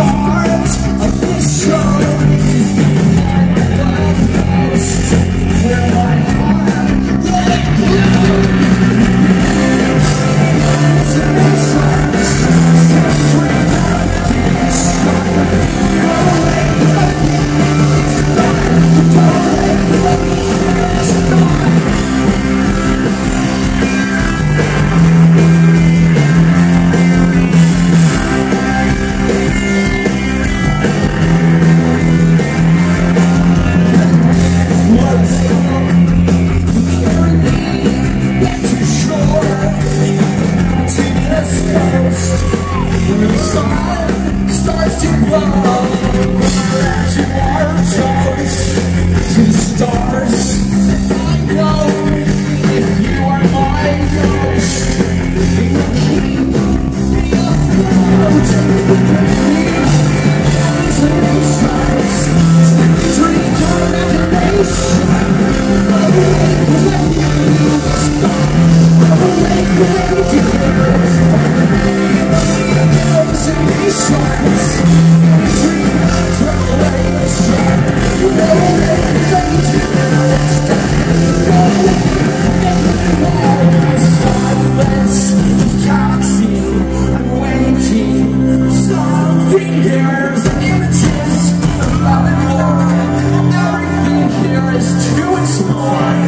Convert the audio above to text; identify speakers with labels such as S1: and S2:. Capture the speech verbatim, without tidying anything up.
S1: stars of this show. Where my heart let go. When the sun starts to glow, to our toes, to the stars, I know if you are my ghost, it will keep me afloat. Dreams of imagination, awake with you, awake with you. Images of love and war, everything here is to explore.